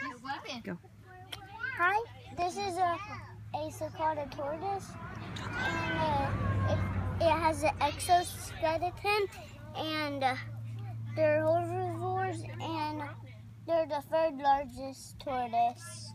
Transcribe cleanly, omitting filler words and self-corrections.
Go. Hi, this is a sulcata tortoise, and it has an exoskeleton, and they're herbivores, and they're the third largest tortoise.